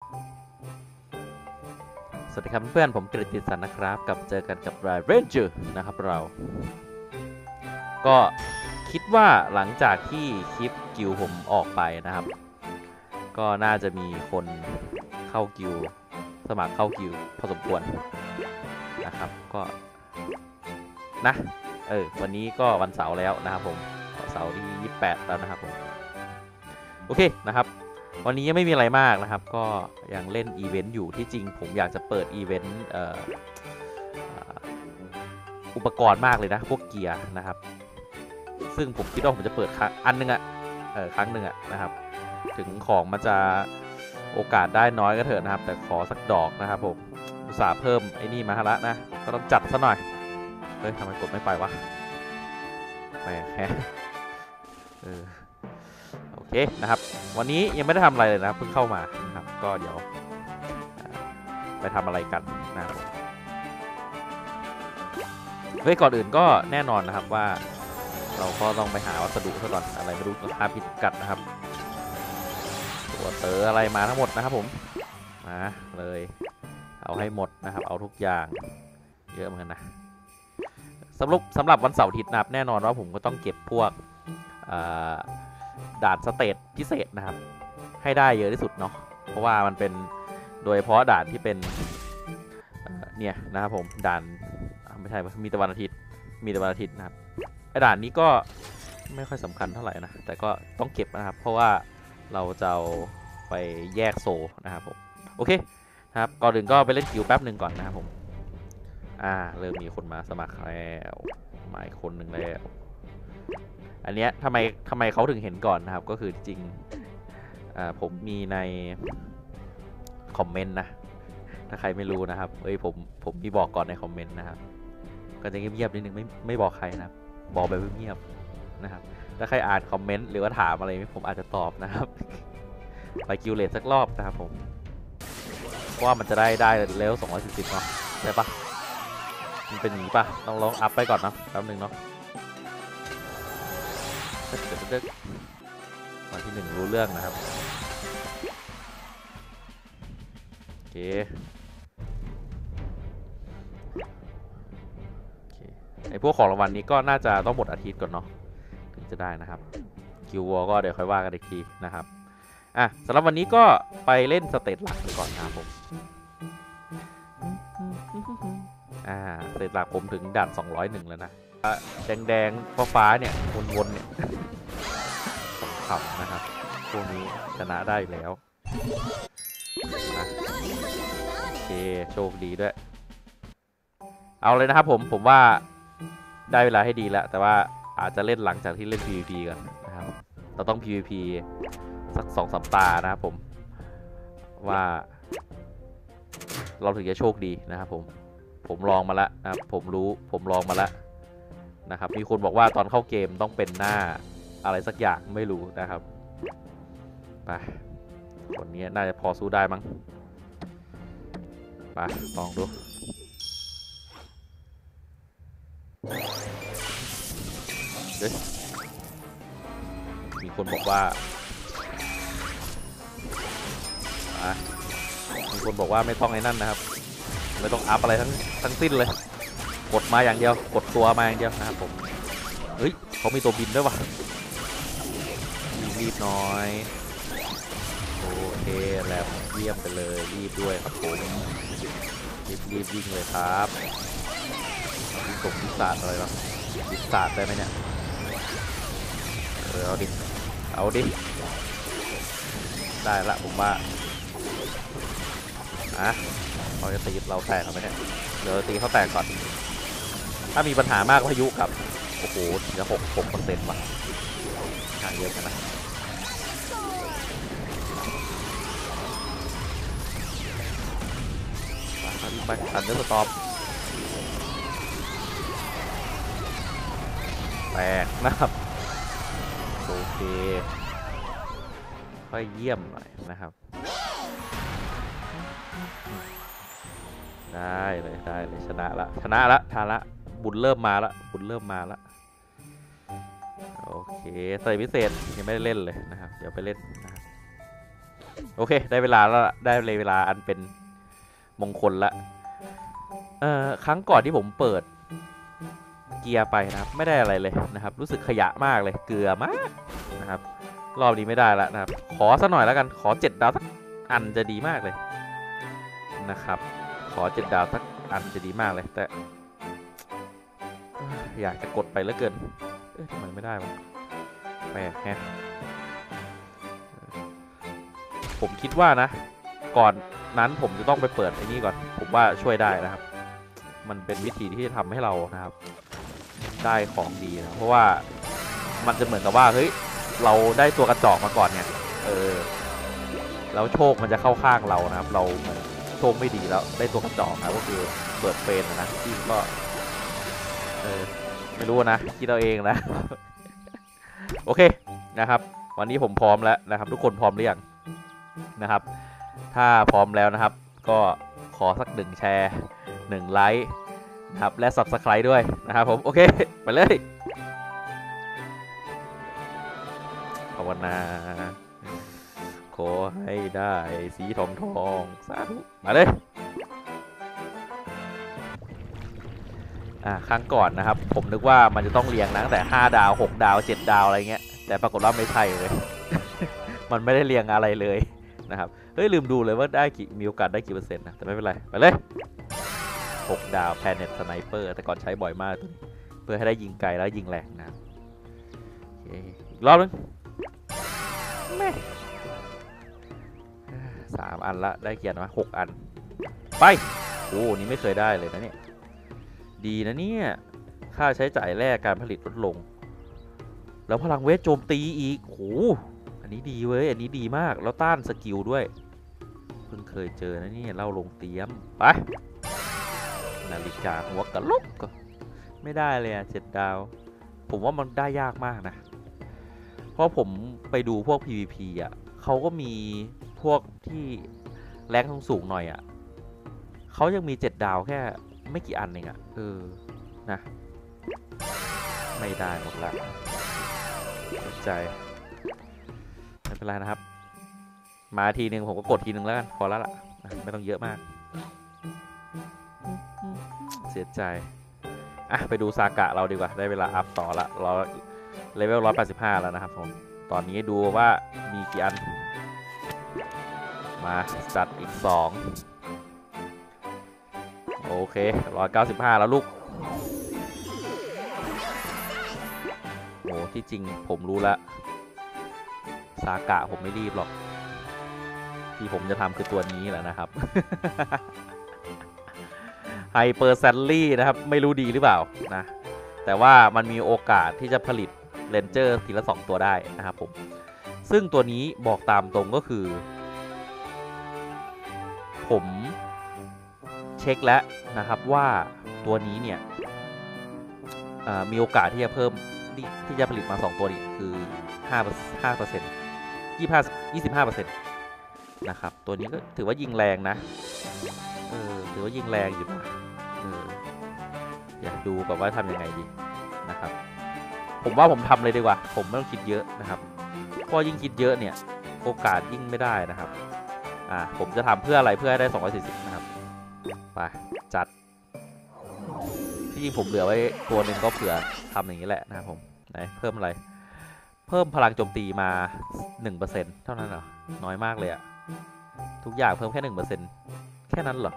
สวัสดีครับเพื่อนผมกฤติสันนะครับกับเจอกันกับ r a n g e r นะครับเราก็คิดว่าหลังจากที่คลิปกิลผมออกไปนะครับก็น่าจะมีคนเข้ากิลสมัครเข้ากิลพอสมควรนะครับก็นะวันนี้ก็วันเสาร์แล้วนะครับผมเสาร์ที่28แล้วนะครับผมโอเคนะครับวันนี้ยังไม่มีอะไรมากนะครับก็ยังเล่นอีเวนต์อยู่ที่จริงผมอยากจะเปิดอีเวนต์อุปกรณ์มากเลยนะพวกเกียร์นะครับซึ่งผมคิดว่าผมจะเปิดอันนึงครั้งหนึ่งนะครับถึงของมันจะโอกาสได้น้อยก็เถอะนะครับแต่ขอสักดอกนะครับผมอุตส่าห์เพิ่มไอ้นี่มาละนะก็ต้องจัดซะหน่อยเฮ้ยทำไมกดไม่ไปวะแหมโอเคนะครับวันนี้ยังไม่ได้ทำอะไรเลยนะเพิ่งเข้ามานะครับก็เดี๋ยวไปทำอะไรกันนะครับเฮ้ยก่อนอื่นก็แน่นอนนะครับว่าเราก็ต้องไปหาวัสดุซะก่อนอะไรไม่รู้ราคาผิดกัดนะครับตัวเต๋ออะไรมาทั้งหมดนะครับผมมาเลยเอาให้หมดนะครับเอาทุกอย่างเยอะเหมือนกันนะสำหรับวันเสาร์อาทิตย์นะครับแน่นอนว่าผมก็ต้องเก็บพวกด่านสเตจพิเศษนะครับให้ได้เยอะที่สุดเนาะเพราะว่ามันเป็นโดยเฉพาะด่านที่เป็นเนี่ยนะครับผมด่านไม่ใช่มีแต่วันอาทิตย์นะครับไอ้ด่านนี้ก็ไม่ค่อยสำคัญเท่าไหร่นะแต่ก็ต้องเก็บนะครับเพราะว่าเราจะเอาไปแยกโซนะครับผมโอเคนะครับก่อนอื่นก็ไปเล่นกิวแป๊บหนึ่งก่อนนะครับผมเริ่มมีคนมาสมัครแล้วมาอีกคนหนึ่งแล้วอันเนี้ยทำไมเขาถึงเห็นก่อนนะครับก็คือจริงผมมีในคอมเมนต์นะถ้าใครไม่รู้นะครับผมมีบอกก่อนในคอมเมนต์นะครับก็จะเงียบๆนิดนึงไม่บอกใครนะครับบอกแบบเงียบๆนะครับถ้าใครอ่านคอมเมนต์หรือว่าถามอะไรผมอาจจะตอบนะครับไปกิวเลตสักรอบนะครับผมว่ามันจะได้เลเวล240เนาะใช่ปะมันเป็นอย่างนี้ปะต้องลองอัพไปก่อนนะแป๊บนึงเนาะมาที่1รู้เรื่องนะครับโอเคไอพวกของรางวัลนี้ก็น่าจะต้องหมดอาทิตย์ก่อนเนาะถึงจะได้นะครับคิววอก็เดี๋ยวค่อยว่ากันอีกทีนะครับสำหรับวันนี้ก็ไปเล่นสเตจหลักไปก่อนนะครับผมสเตจหลักผมถึงด่าน201แล้วนะแดงฟ้าเนี่ยวนๆเนี่ยขำๆนะครับพวกนี้ชนะได้แล้วโอเคโชคดีด้วยเอาเลยนะครับผมว่าได้เวลาให้ดีแล้วแต่ว่าอาจจะเล่นหลังจากที่เล่น PVP กันนะครับเราต้อง PVP สัก2-3 ตานะครับว่าเราถึงจะโชคดีนะครับผมลองมาแล้วนะครับผมลองมาแล้วนะครับมีคนบอกว่าตอนเข้าเกมต้องเป็นหน้าอะไรสักอย่างไม่รู้นะครับไปคนนี้น่าจะพอสู้ได้มั้งไปลองดูมีคนบอกว่าไม่ต้องไอ้นั่นนะครับไม่ต้องอัพอะไรทั้งสิ้นเลยกดมาอย่างเดียวกดตัวมาอย่างเดียวนะครับผมเฮ้ยเขามีตัวบินด้วยวะรีบหน่อยโอเคแล้วเยี่ยมไปเลยรีบด้วยครับผมรีบวิ่งเลยครับวิ่งตกวิสาดอะไรวะวิสาดได้ไหมเนี่ยเอาดิได้ละผมว่าเขาจะตีเราแตกไหมเนี่ยเดี๋ยวตีเขาแตกก่อนถ้ามีปัญหามากพายุกับโอ้โหจะ6%ว่ะทางเยอะกันนะไปตันเดอร์สตอมแตกนะครับโอเคค่อยเยี่ยมหน่อยนะครับได้เลยชนะละทาละบุญเริ่มมาละโอเคใส่พิเศษยังไม่ได้เล่นเลยนะครับเดี๋ยวไปเล่นนะครับโอเคได้เวลาแล้วได้เลยเวลาอันเป็นมงคลละครั้งก่อนที่ผมเปิดเกียร์ไปนะครับไม่ได้อะไรเลยนะครับรู้สึกขยะมากเลยเกลือมากนะครับรอบนี้ไม่ได้แล้วนะครับขอสักหน่อยแล้วกันขอ7 ดาวสักอันจะดีมากเลยนะครับขอ7 ดาวสักอันจะดีมากเลยแต่อยากจะกดไปเหลือเกินทำไมไม่ได้วะแปลกแฮะผมคิดว่านะก่อนนั้นผมจะต้องไปเปิดไอ้นี่ก่อนผมว่าช่วยได้นะครับมันเป็นวิธีที่จะทำให้เรานะครับได้ของดีนะเพราะว่ามันจะเหมือนกับว่าเฮ้ยเราได้ตัวกระจอกมาก่อนเนี่ยแล้วโชคมันจะเข้าข้างเรานะครับเราโชคไม่ดีแล้วได้ตัวกระจอกนะก็คือเปิดเฟรนนะที่ก็ไม่รู้นะคิดเอาเองนะ โอเคนะครับวันนี้ผมพร้อมแล้วนะครับทุกคนพร้อมหรือยังนะครับถ้าพร้อมแล้วนะครับก็ขอสัก1 แชร์1 ไลค์นะครับและ Subscribe ด้วยนะครับผมโอเคไปเลยภาวนาขอให้ได้สีทองสาธุมาเลยครั้งก่อนนะครับผมนึกว่ามันจะต้องเรียงนะตั้งแต่5 ดาว6 ดาว7 ดาวอะไรเงี้ยแต่ปรากฏว่าไม่ใช่เลย มันไม่ได้เรียงอะไรเลยนะครับเฮ้ยลืมดูเลยว่าได้มีโอกาสได้กี่เปอร์เซ็นต์นะแต่ไม่เป็นไรไปเลย6 ดาวแพนเน็ตสไนเปอร์แต่ก่อนใช้บ่อยมากเพื่อให้ได้ยิงไกลแล้วยิงแรงนะอีกรอบนึงแม่3 อันละได้เกียรติมา6 อันไปโอ้นี่ไม่เคยได้เลยนะเนี่ยดีนะเนี่ยค่าใช้จ่ายแรกการผลิตลดลงแล้วพลังเวทโจมตีอีกโอ้อันนี้ดีเว้ยอันนี้ดีมากแล้วต้านสกิลด้วยเพิ่งเคยเจอนะนี่เล่าลงเตรียมไปนาฬิกาหัวกะลุกก็ไม่ได้เลยอ่ะ7 ดาวผมว่ามันได้ยากมากนะเพราะผมไปดูพวก PVP อ่ะเขาก็มีพวกที่แรงสูงหน่อยอ่ะเขายังมี7 ดาวแค่ไม่กี่อันเองอ่ะนะไม่ได้หมดละสนใจไม่เป็นไรนะครับมาทีนึงผมก็กดทีนึงแล้วกันพอแล้วล่ะไม่ต้องเยอะมากเสียใจไปดูซากะเราดีกว่าได้เวลาอัพต่อละเราเลเวล185แล้วนะครับผมตอนนี้ดูว่ามีกี่อันมาจัดอีก2โอเค195แล้วลูกโอ้ที่จริงผมรู้แล้วซากะผมไม่รีบหรอกที่ผมจะทำคือตัวนี้แหละนะครับไฮเปอร์แซลลี่นะครับไม่รู้ดีหรือเปล่านะแต่ว่ามันมีโอกาสที่จะผลิตเรนเจอร์ทีละ2 ตัวได้นะครับผมซึ่งตัวนี้บอกตามตรงก็คือผมเช็คแล้วนะครับว่าตัวนี้เนี่ยมีโอกาสที่จะเพิ่มที่จะผลิตมา2 ตัวนี้คือ5% 25% นะครับตัวนี้ก็ถือว่ายิงแรงนะถือว่ายิงแรงอยู่นะอยากดูกับว่าทำยังไงดีนะครับผมว่าผมทำเลยดีกว่าผมไม่ต้องคิดเยอะนะครับเพราะยิ่งคิดเยอะเนี่ยโอกาสยิ่งไม่ได้นะครับผมจะทำเพื่ออะไรเพื่อให้ได้240นะครับไปจัดที่จริงผมเหลือไว้ตัวหนึ่งก็เผื่อทำอย่างนี้แหละนะครับผมไหนเพิ่มอะไรเพิ่มพลังโจมตีมา 1% เท่านั้นเหรอน้อยมากเลยอะทุกอย่างเพิ่มแค่ 1% แค่นั้นเหรอ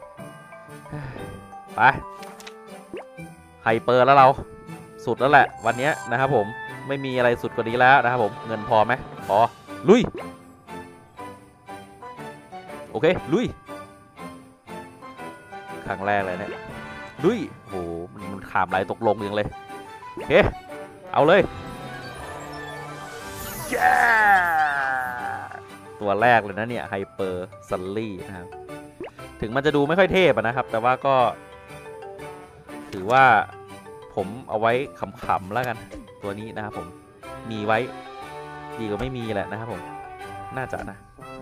ไปไฮเปอร์แล้วเราสุดแล้วแหละวันนี้นะครับผมไม่มีอะไรสุดกว่านี้แล้วนะครับผมเงินพอไหมพอลุยโอเคลุยครั้งแรกเลยเนี่ยลุยโหมันขามไหลตกลงอย่างเลยโอเคเอาเลยตัวแรกเลยนะเนี่ยไฮเปอร์ซัลลี่นะครับถึงมันจะดูไม่ค่อยเทพนะครับแต่ว่าก็ถือว่าผมเอาไว้ขำๆแล้วกันตัวนี้นะครับผมมีไว้ดีกว่าไม่มีแหละนะครับผมน่าจะนะ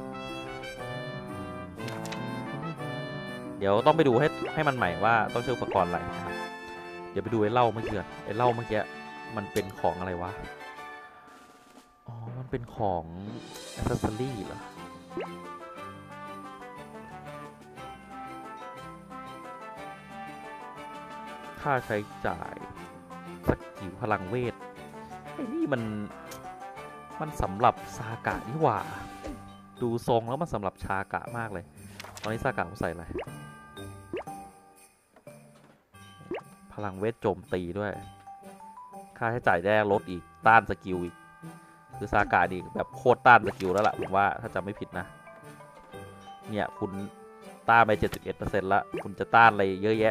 เดี๋ยวต้องไปดูให้มันใหม่ว่าต้องใช้อุปกรณ์อะไรนะครับเดี๋ยวไปดูไอ้เหล้าเมื่อกี้ไอ้เหล้าเมื่อกี้มันเป็นของอะไรวะมันเป็นของ accessory เหรอค่าใช้จ่ายสกิลพลังเวทไอ้นี่มันสำหรับซากะนี่หว่าดูทรงแล้วมันสำหรับชากะมากเลยตอนนี้ซากะผมใส่อะไรพลังเวทโจมตีด้วยค่าใช้จ่ายแรกลดอีกต้านสกิลอีกคือซากะดีแบบโคตรต้านสกิลแล้วล่ะผมว่าถ้าจำไม่ผิดนะเนี่ยคุณต้านไป 71% ละคุณจะต้านอะไรเยอะแยะ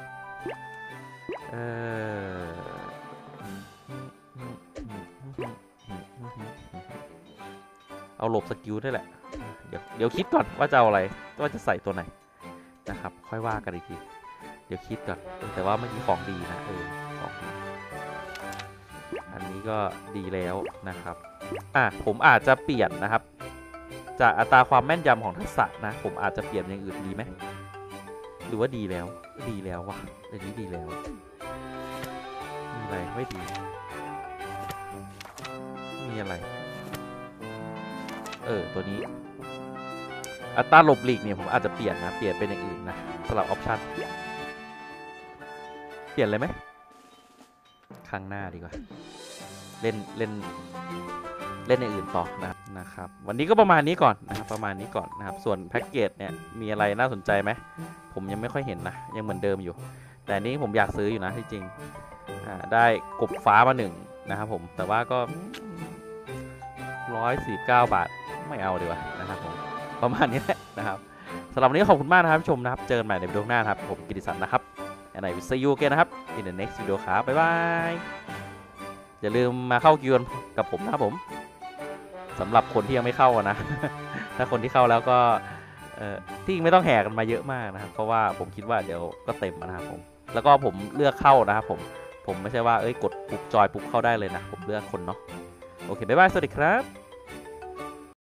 เอาหลบสกิลได้แหละเดี๋ยวคิดก่อนว่าจะเอาอะไรว่าจะใส่ตัวไหนนะครับค่อยว่ากันอีกทีเดี๋ยวคิดก่อนแต่ว่าเมื่อกี้ของดีนะของดีอันนี้ก็ดีแล้วนะครับผมอาจจะเปลี่ยนนะครับจากอัตราความแม่นยำของทักษะนะผมอาจจะเปลี่ยนอย่างอื่นดีไหมหรือว่าดีแล้วว่ะอันนี้ดีแล้วมีอะไรไม่ดีมีอะไรตัวนี้อัตราหลบหลีกเนี่ยผมอาจจะเปลี่ยนนะเปลี่ยนเป็นอย่างอื่นนะสลับออปชั่นเปลี่ยนเลยไหมข้างหน้าดีกว่าเล่นอย่างอื่นต่อนะครับวันนี้ก็ประมาณนี้ก่อนนะครับส่วนแพ็กเกจเนี่ยมีอะไรน่าสนใจไหมผมยังไม่ค่อยเห็นนะยังเหมือนเดิมอยู่แต่นี้ผมอยากซื้ออยู่นะที่จริงได้กบฟ้ามา1นะครับผมแต่ว่าก็149 บาทไม่เอาดีกว่านะครับผมประมาณนี้แหละนะครับสำหรับวันนี้ขอบคุณมากนะครับผู้ชมนะครับเจอกันใหม่ในวิดีโอหน้าครับผมกิติศักดิ์นะครับand I will see you again นะครับ in the next video ครับบ๊ายบายอย่าลืมมาเข้าคิวกับผมนะครับผมสำหรับคนที่ยังไม่เข้านะ ถ้าคนที่เข้าแล้วก็ที่ไม่ต้องแห่กันมาเยอะมากนะครับเพราะว่าผมคิดว่าเดี๋ยวก็เต็มนะครับผมแล้วก็ผมเลือกเข้านะครับผมไม่ใช่ว่ากดปุ๊บจอยปุ๊บเข้าได้เลยนะผมเลือกคนเนาะโอเคบ๊ายบายสวัสดีครับ